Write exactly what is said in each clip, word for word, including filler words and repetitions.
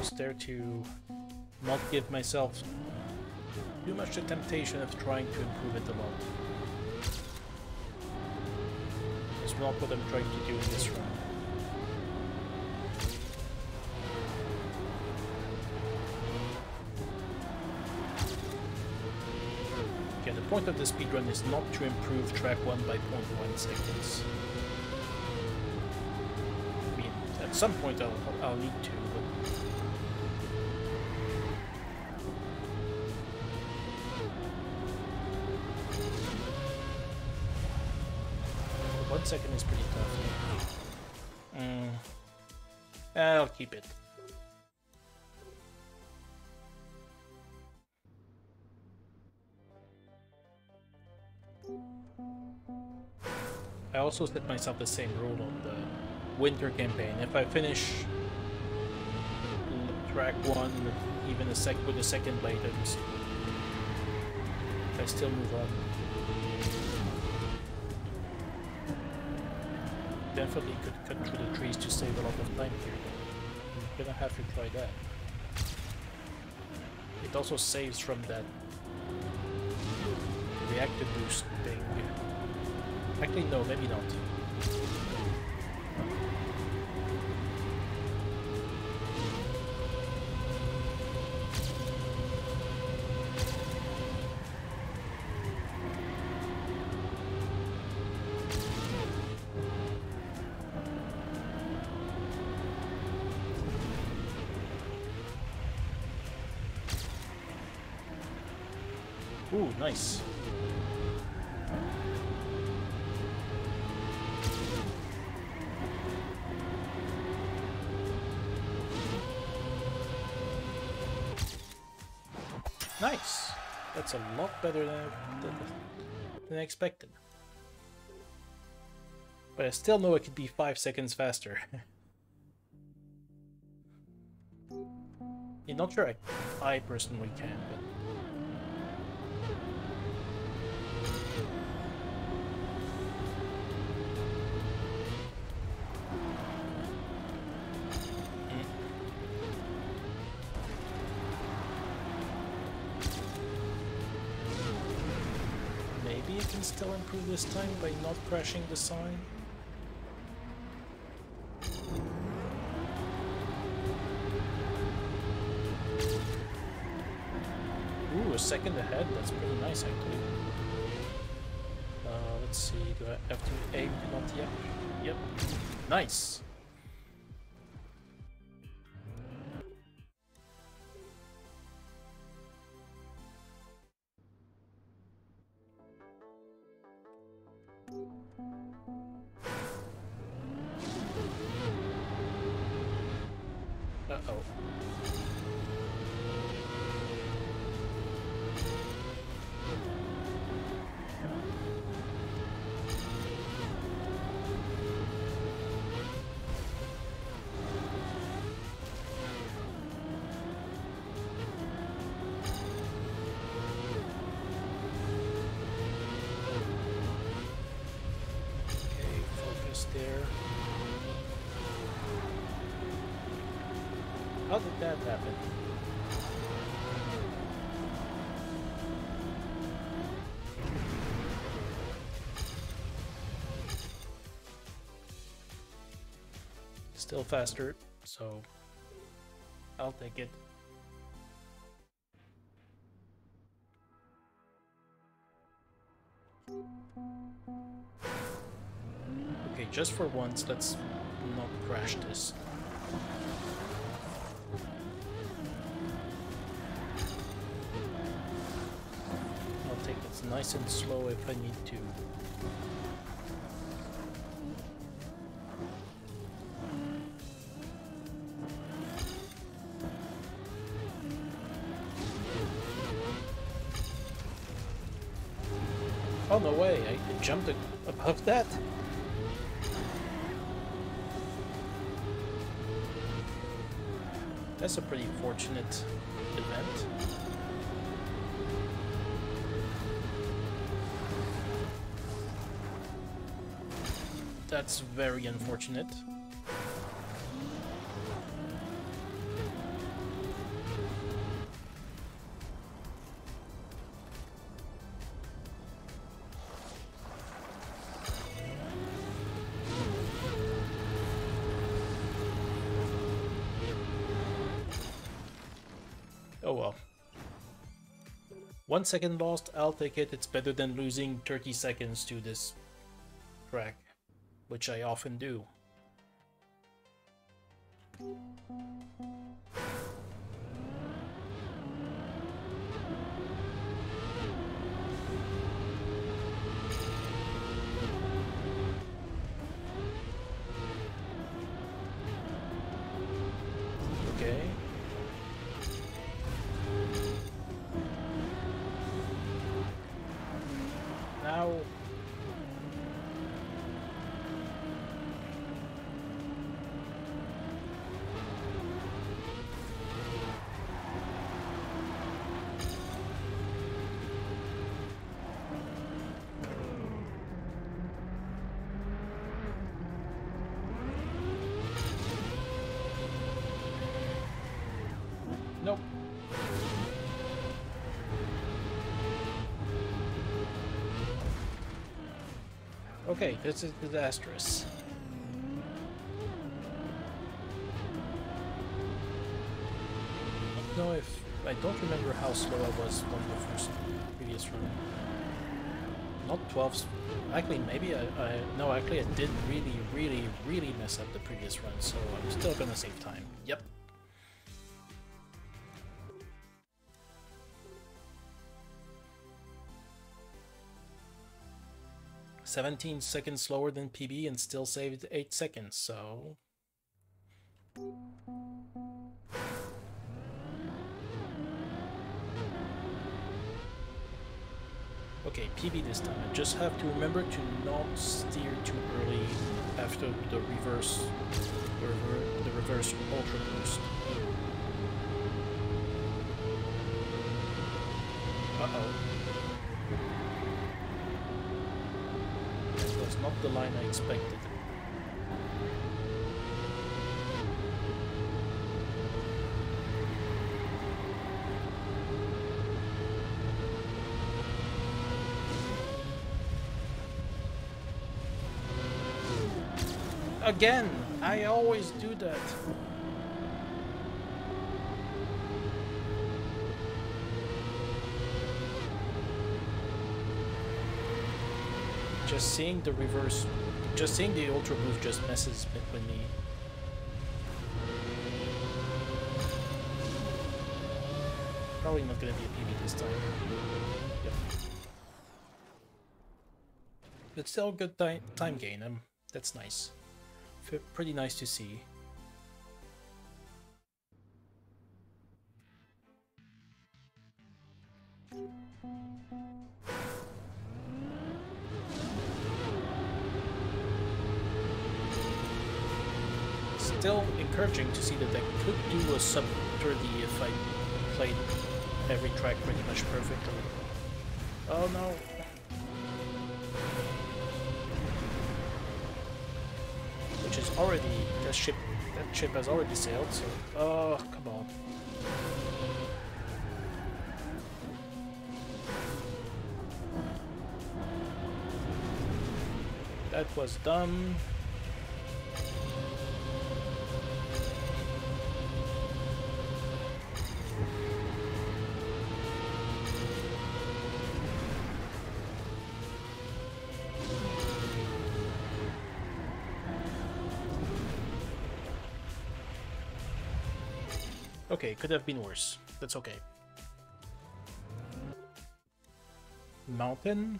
just there to not give myself too much the temptation of trying to improve it a lot. That's not what I'm trying to do in this run. Okay, the point of the speedrun is not to improve track one by zero point one seconds. I mean, at some point I'll, I'll need to, but... One second is pretty tough. Mm. I'll keep it. I also set myself the same rule on the winter campaign. If I finish track one even a sec with a second late, I just I still move on. Definitely could cut through the trees to save a lot of time here. I'm gonna have to try that. It also saves from that reactive boost thing. Actually, no, maybe not. Ooh, nice. Nice! That's a lot better than, than, than I expected. But I still know it could be five seconds faster. I'm not sure I, I personally can, but... still improve this time by not crashing the sign. Ooh, a second ahead, that's pretty nice actually. Uh, let's see, do I have to aim to not yet? Yep. Nice! Uh-oh. How did that happen? Still faster, so I'll take it. Okay, just for once, let's not crash this. I'll take it nice and slow if I need to. Oh, no way, I jumped above that? That's a pretty fortunate event. That's very unfortunate. Oh well. One second lost, I'll take it. It's better than losing thirty seconds to this track, which I often do. Okay. Now... Nope. Okay, this is disastrous. I don't know if... I don't remember how slow I was on the first previous run. Not twelve... Actually, maybe I, I... No, actually I did really, really, really mess up the previous run, so I'm still gonna save time. Yep. seventeen seconds slower than P B and still saved eight seconds, so... Okay, P B this time. I just have to remember to not steer too early after the reverse... the, rever the reverse ultra boost. Uh-oh. That was not the line I expected. Again! I always do that. Just seeing the reverse, just seeing the ultra move just messes with me. Probably not gonna be a P B this time. Yep. But still good time time gain. Um, that's nice. F pretty nice to see. Still encouraging to see that I could do a sub thirty if I played every track pretty much perfectly. Oh no. Which is already, that ship, that ship has already sailed, so, oh, come on. That was dumb. Okay, could have been worse. That's okay. Mountain.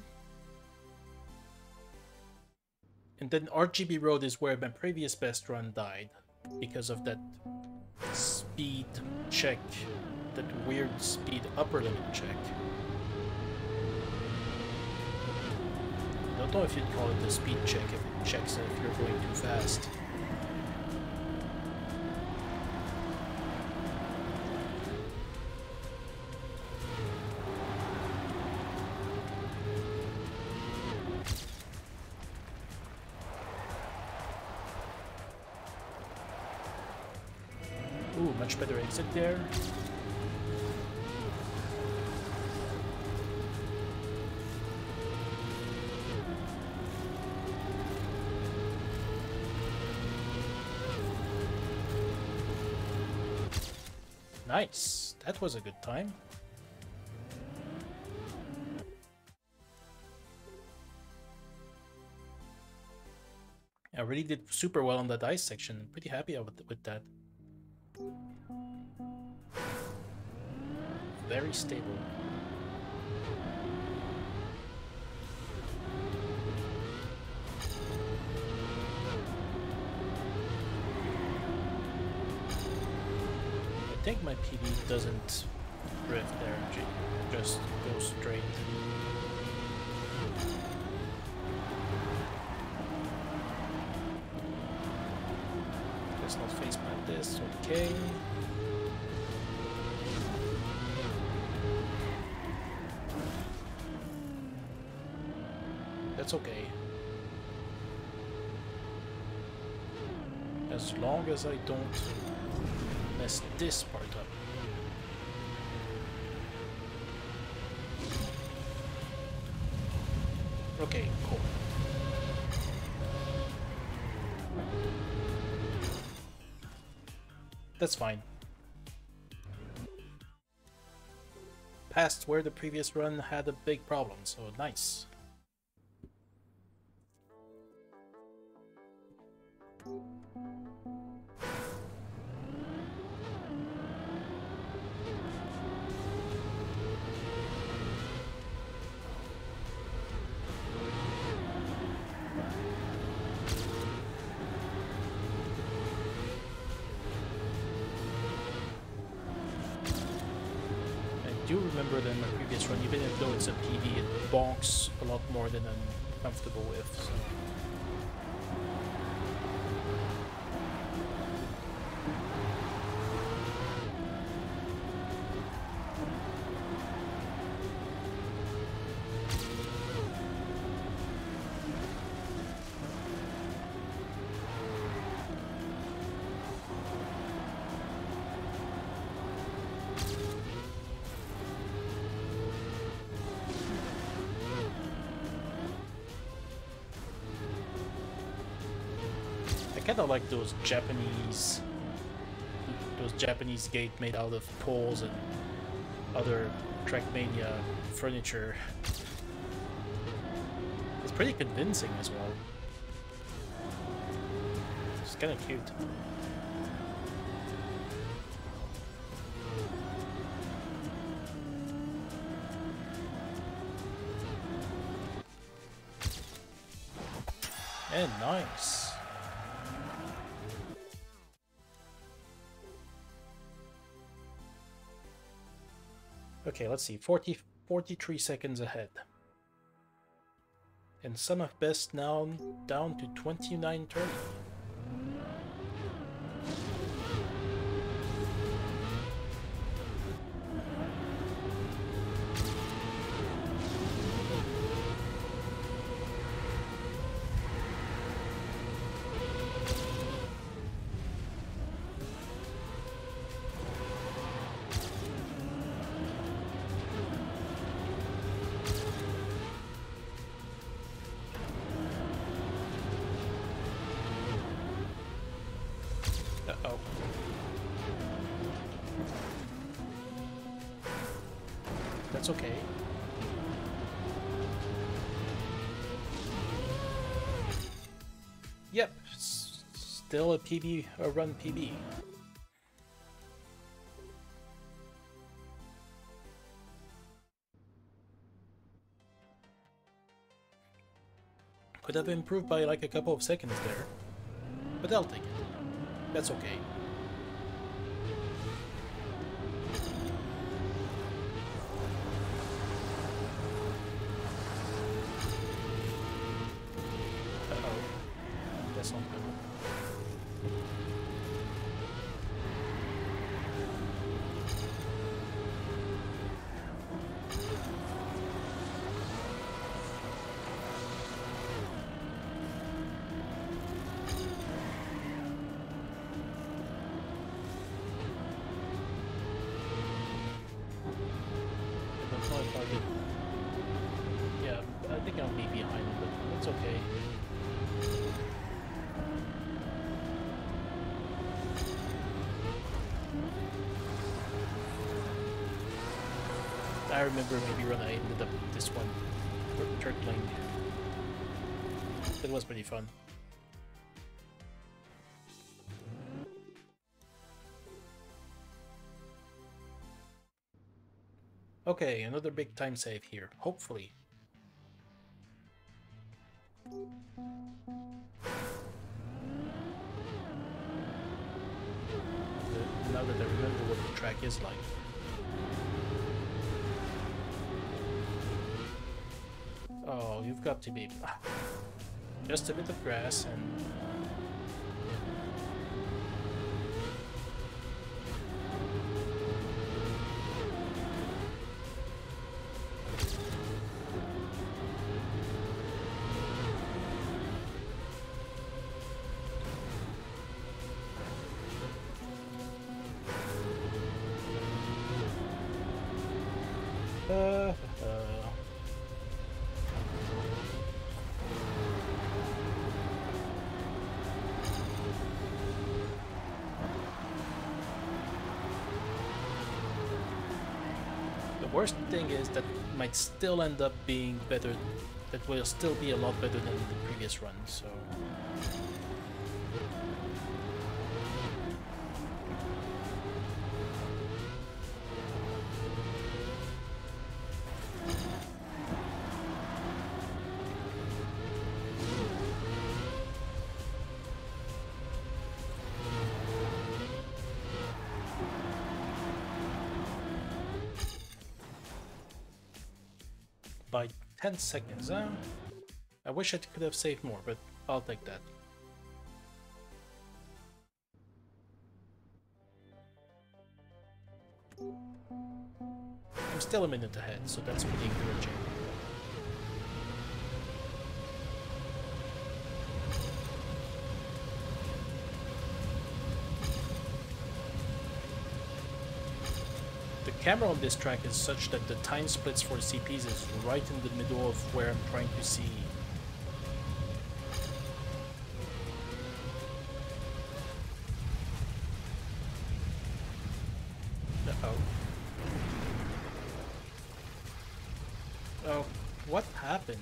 And then R G B Road is where my previous best run died. Because of that speed check. That weird speed upper limit check. I don't know if you'd call it the speed check if it checks if you're going too fast. Ooh, much better exit there. Nice. That was a good time. I really did super well on that ice section. Pretty happy with, with that. Very stable. I think my P B doesn't drift there, just goes straight. Let's not face plant this, okay. That's okay. As long as I don't mess this part up. Okay, cool. That's fine. Past where the previous run had a big problem, so nice. I do remember that in the previous run, even though it's a P D, it bonks a lot more than I'm comfortable with. So. I kind of like those Japanese, those Japanese gate made out of poles and other Trackmania furniture. It's pretty convincing as well. It's kind of cute. And nice. Okay, let's see, forty, forty-three seconds ahead. And sum of best now down to twenty-nine thirty. Uh-oh. That's okay. Yep, S still a P B, a run P B. Could have improved by like a couple of seconds there, but I'll take it. That's okay. Uh-oh. That's not good. Yeah, I think I'll be behind him, but it's okay. I remember maybe when I ended up this one turtling. It was pretty fun. Okay, another big time save here, hopefully. Now that I remember what the track is like. Oh, you've got to be... Just a bit of grass and... Uh, uh. The worst thing is that might still end up being better, that will still be a lot better than the previous run, so... By ten seconds, huh? I wish I could have saved more, but I'll take that. I'm still a minute ahead, so that's pretty encouraging. The camera on this track is such that the time splits for C Ps is right in the middle of where I'm trying to see. Uh-oh. Oh, what happened?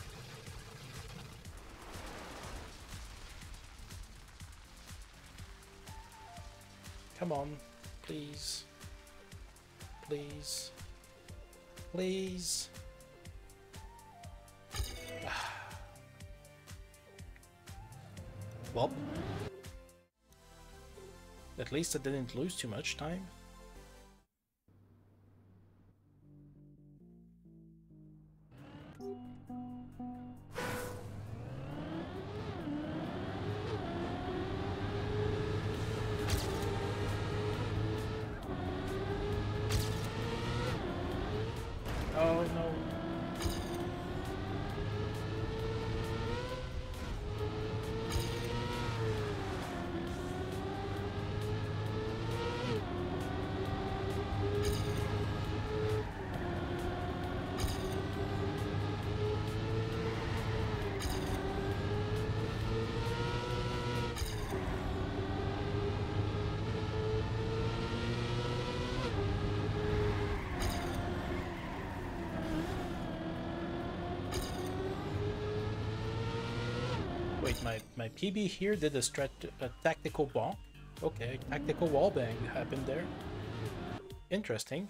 Come on, please. Please. Please. Well, at least I didn't lose too much time. Oh no. Wait, my, my P B here did a, strat a tactical bonk? Okay, tactical wallbang happened there. Interesting.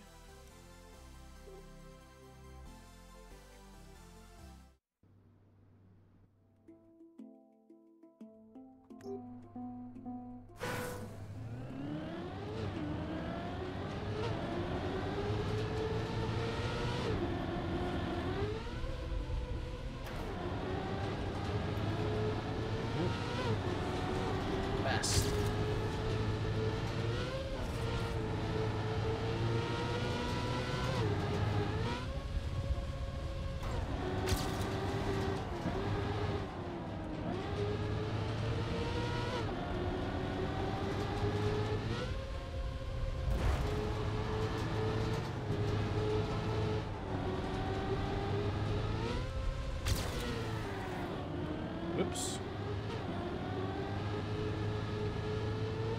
Oops.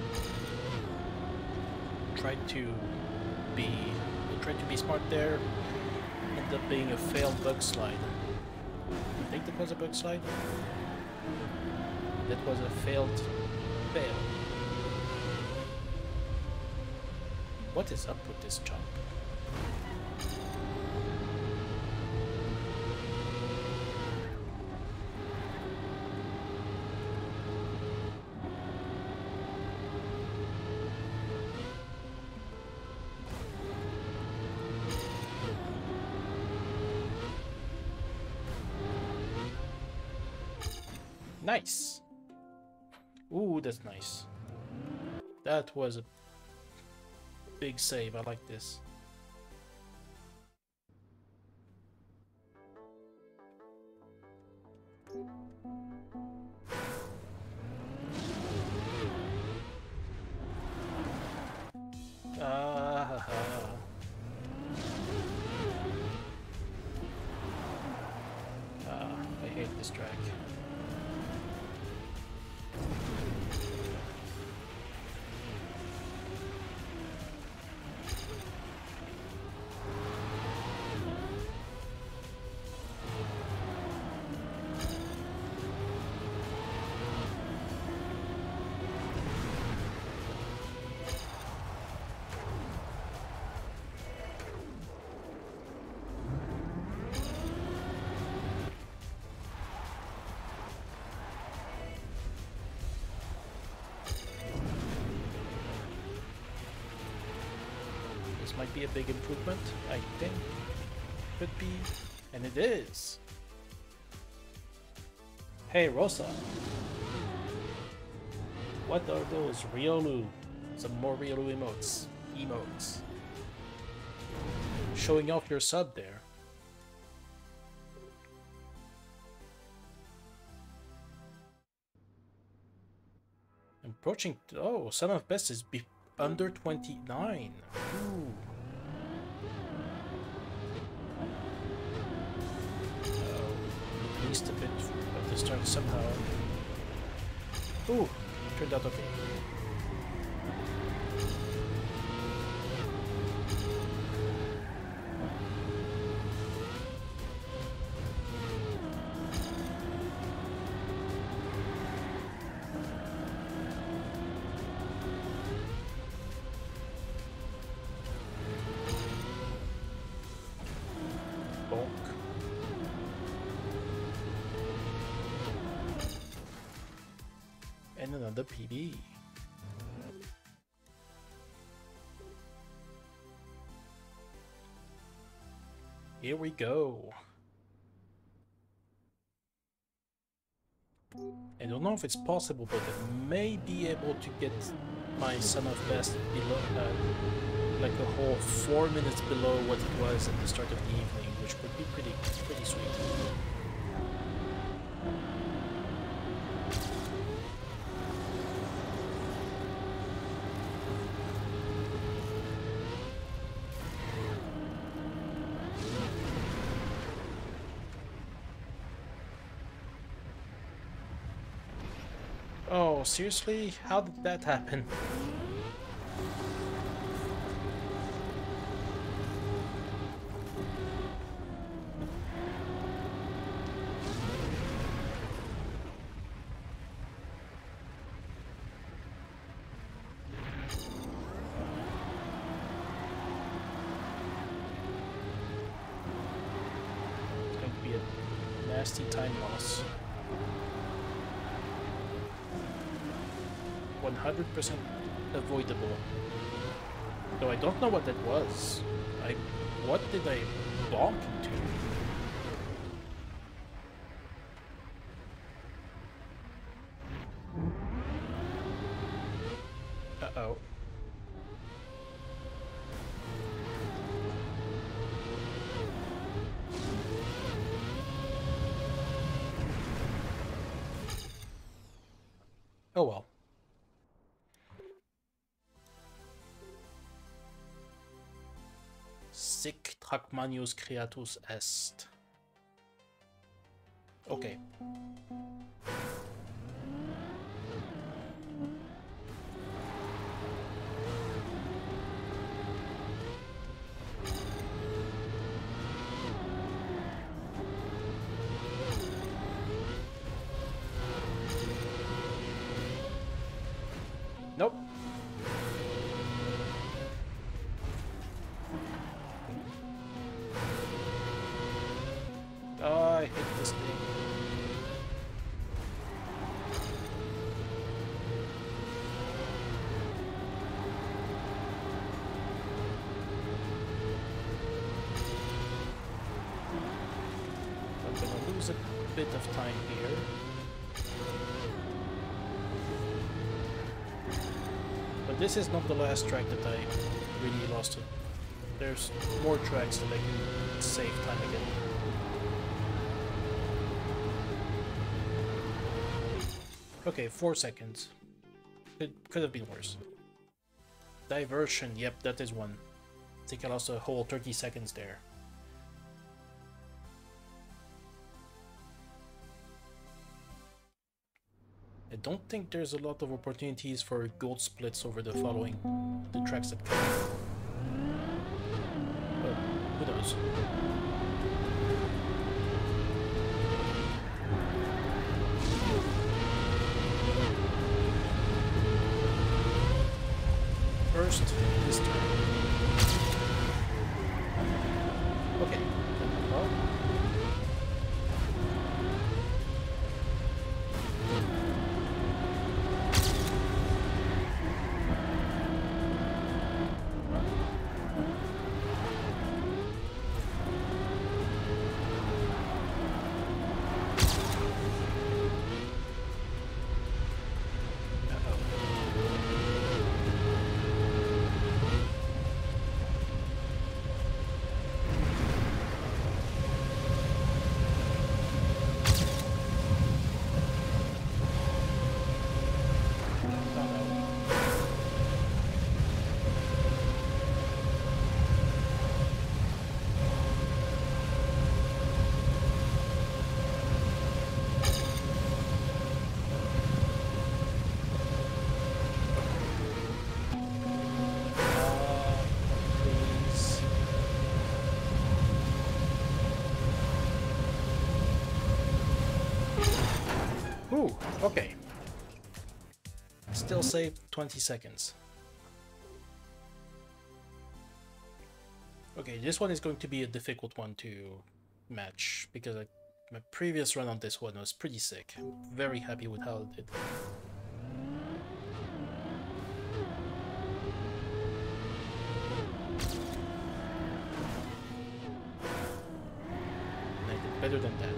Tried to be tried to be smart there. ended up being a failed bug slide. I think that was a bug slide. That was a failed fail. What is up with this jump? Nice. Ooh, that's nice. That was a big save. I like this. Ah, ah, I hate this track. Might be a big improvement, I think. Could be, and it is. Hey Rosa, what are those Riolu? Some more Riolu emotes. Emotes. Showing off your sub there. Approaching. Oh, Son of Best is be under twenty-nine. Ooh. A bit of the start somehow. Ooh, turned out okay. And another P B. Here we go. I don't know if it's possible, but I may be able to get my Son of Best below, uh, like a whole four minutes below what it was at the start of the evening, which would be pretty, pretty sweet. Oh, seriously? How did that happen? It's going to be a nasty time loss. one hundred percent avoidable. Though I don't know what that was. I... What did I bonk into? Uh-oh. Oh well. Sic Trackmanius Creatus Est. Okay. I hate this thing. I'm gonna lose a bit of time here. But this is not the last track that I really lost it. There's more tracks that I can save time again. Okay, four seconds. It could have been worse. Diversion, yep, that is one. I think I lost a whole thirty seconds there. I don't think there's a lot of opportunities for gold splits over the following, the tracks that come. But who knows? First, this turn. Okay. Well. Ooh, okay. Still saved twenty seconds. Okay, this one is going to be a difficult one to match because I, my previous run on this one was pretty sick. I'm very happy with how it did. And I did better than that.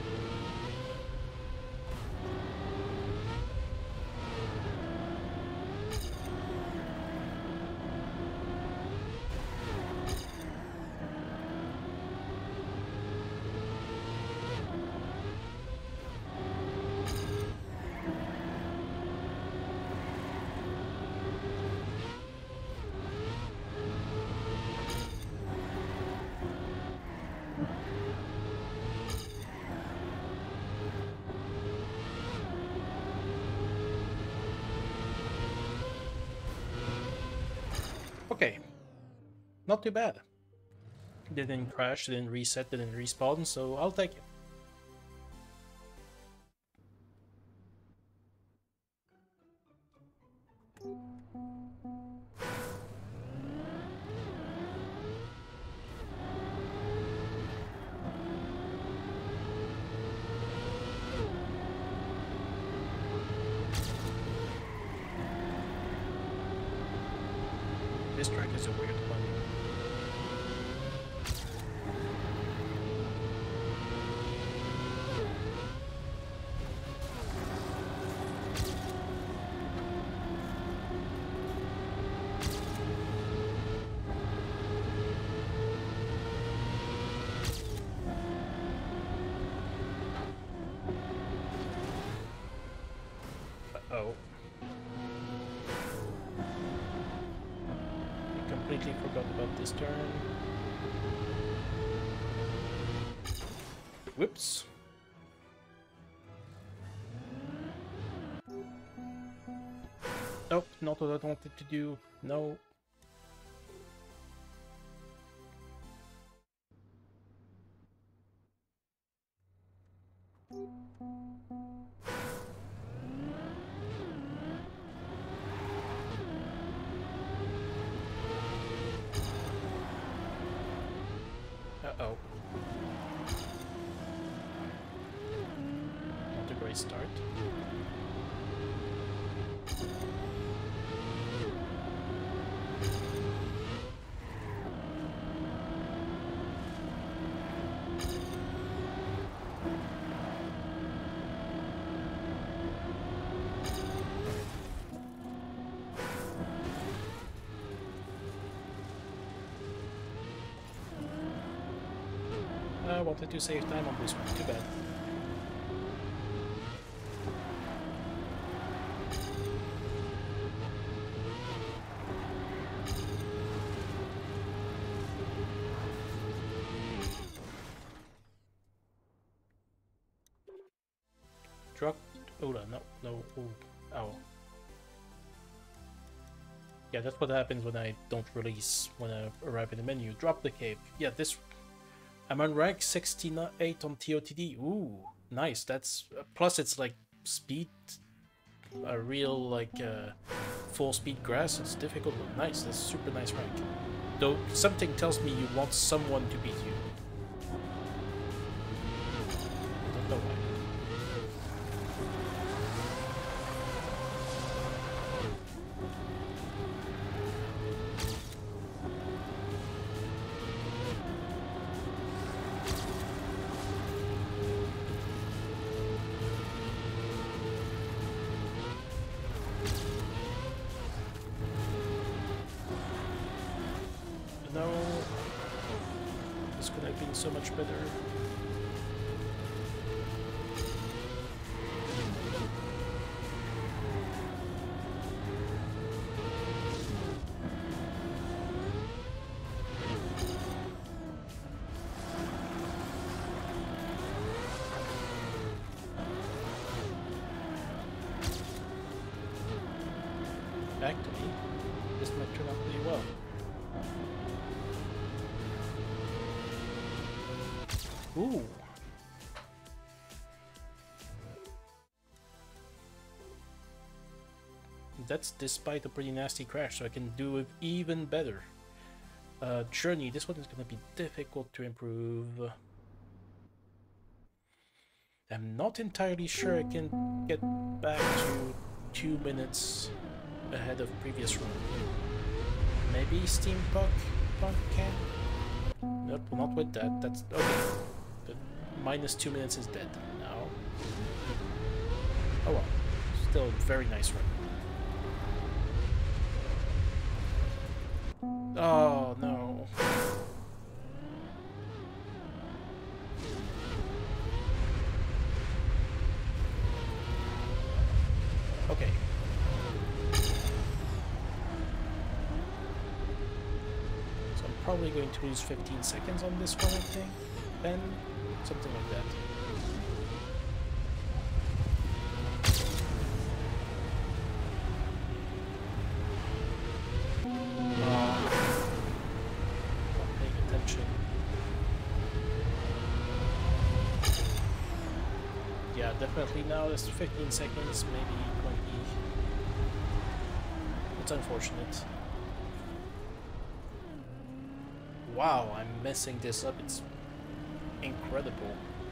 Okay, not too bad. Didn't crash, didn't reset, didn't respawn, so I'll take it. This track is a weird one. Uh-oh. Completely forgot about this turn. Whoops. Nope, not what I wanted to do. No. Uh-oh. nice start. I wanted to save time on this one, too bad. Truck. Oh, no, no, oh, ow. Yeah, that's what happens when I don't release when I arrive in the menu. Drop the cape. Yeah, this. I'm on rank sixty-eight on T O T D. Ooh, nice. That's uh, plus it's like speed, a real like uh, full speed grass. It's difficult, but nice. That's super nice rank. Though something tells me you want someone to beat you. I don't know why. No, this could have been so much better. Back to me. This might turn out pretty well. Ooh. That's despite a pretty nasty crash, so I can do it even better. Uh, journey, this one is going to be difficult to improve. I'm not entirely sure I can get back to two minutes ahead of previous run. Maybe Steampunk Punk can? Nope, not with that. That's okay. But minus two minutes is dead now. Oh well, still a very nice run. Oh no. Okay. So I'm probably going to lose fifteen seconds on this one, I think. ten, something like that. Definitely now it's fifteen seconds, maybe twenty. It's unfortunate. Wow, I'm messing this up. It's incredible.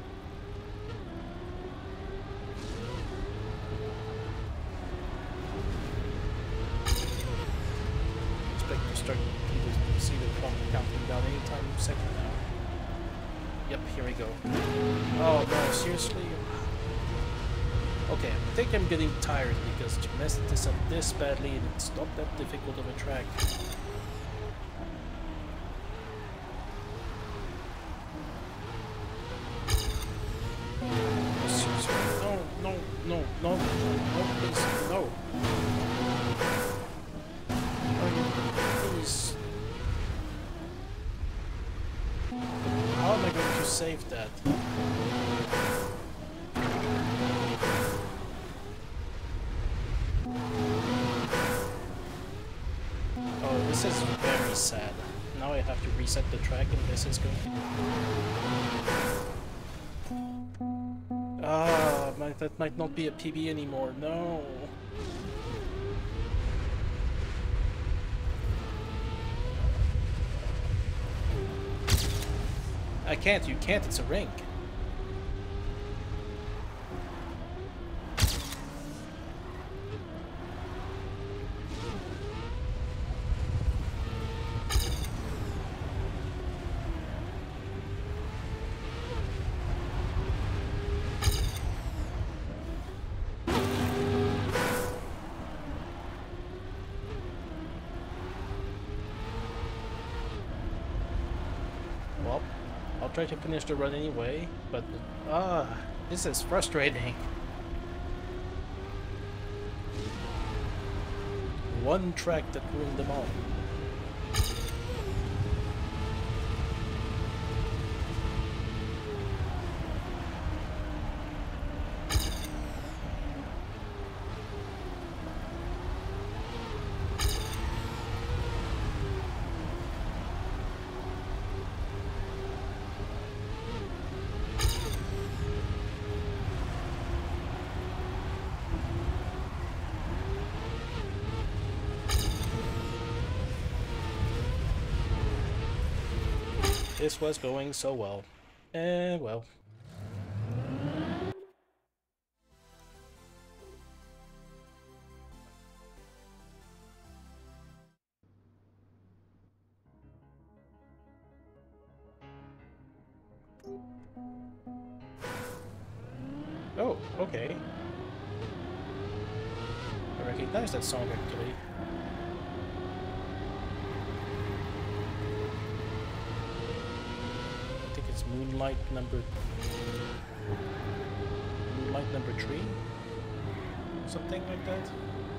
Expect to start to see the clock counting down anytime second now. Yep, here we go. Oh no, seriously? Okay, I think I'm getting tired because to mess this up this badly and it's not that difficult of a track. Oh, seriously. No, no, no, no, no, please, no. Oh, please. How am I going to save that? This is very sad. Now I have to reset the track and this is going to be... Ah, my, that might not be a P B anymore, no! I can't, you can't, it's a ring. try to finish the run anyway, but ah, this is frustrating. One track that ruined them all. This was going so well. Eh, well. Oh, okay. I recognize that song actually. Moonlight number Moonlight number three? Something like that.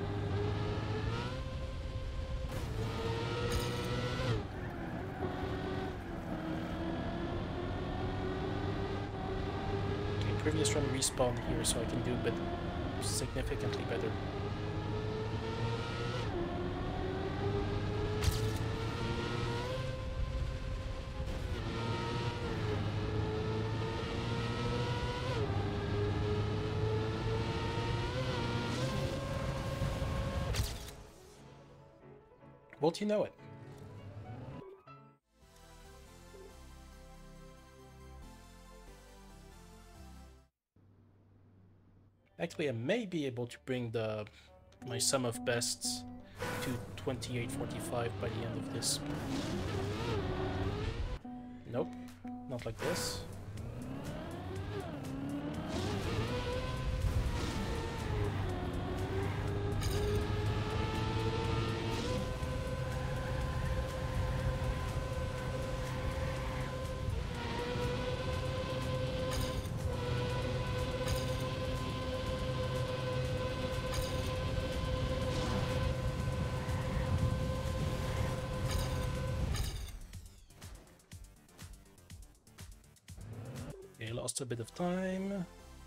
Okay, previous run respawned here so I can do a bit significantly better. Won't you know it? Actually, I may be able to bring the my sum of bests to twenty-eight forty-five by the end of this. Nope, not like this. Lost a bit of time.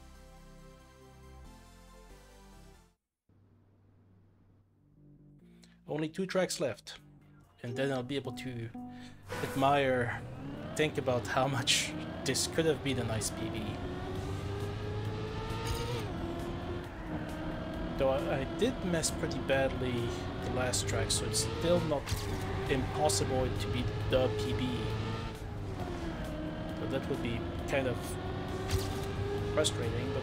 Only two tracks left, and then I'll be able to admire, think about how much this could have been a nice P B. Though I, I did mess pretty badly the last track, so it's still not impossible to beat the P B. So that would be kind of frustrating, but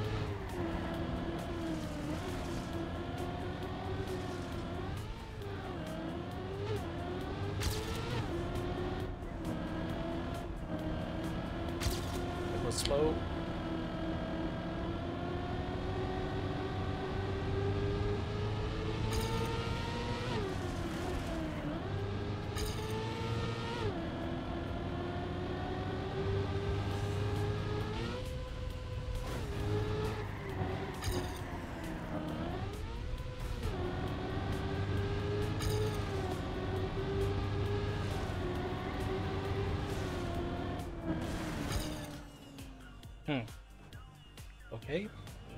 it was slow. Hmm. Okay.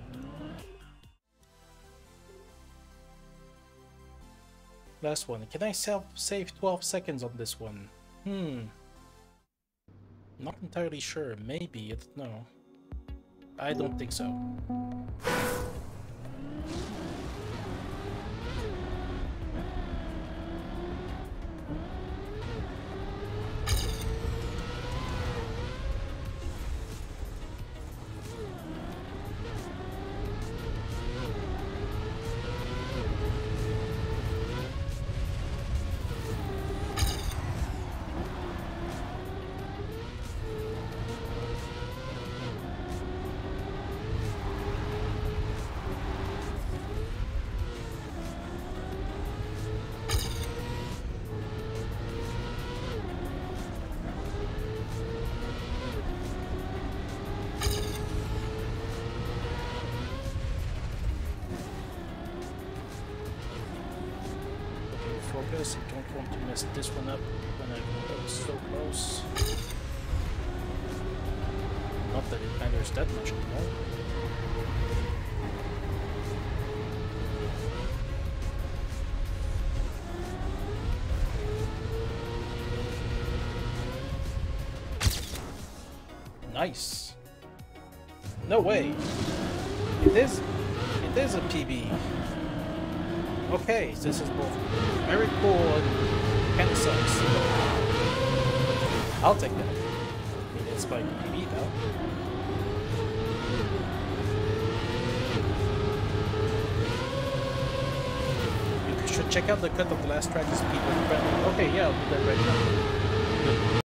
Last one. Can I self save twelve seconds on this one? Hmm. Not entirely sure. Maybe. I don't know. I don't think so. cautious. I don't want to mess this one up when I go so close. Not that it matters that much anymore. Nice. No way. It is. It is a P B. Okay, this is both very cool and kind of sucks. I'll take that. I mean, it's by P B though. You should check out the cut of the last track. It's people friendly. Okay, yeah, I'll do that right now.